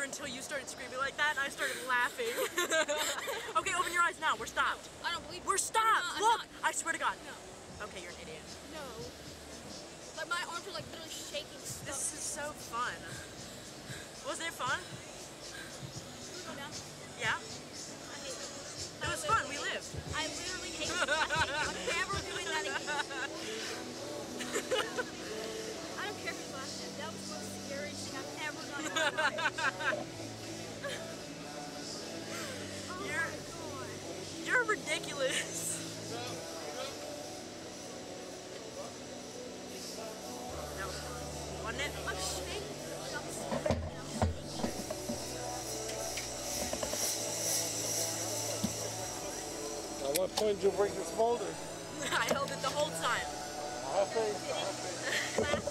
until you started screaming like that, and I started laughing. Okay, open your eyes now. We're stopped. I don't believe you. We're stopped. Look, I swear to God. No. Okay, you're an idiot. No. Like my arms are like literally shaking. This is so fun. Wasn't it fun? Go down. Yeah. I hate it. It was fun. We lived. I literally hate it. I'm never doing that again. I don't care who's laughing. That was the most scariest thing I've ever done in my life. Oh my God. You're ridiculous. That was fun. Wasn't it? I'm shaking. I'm shaking. At what point did you break this boulder? I held it the whole time. I think.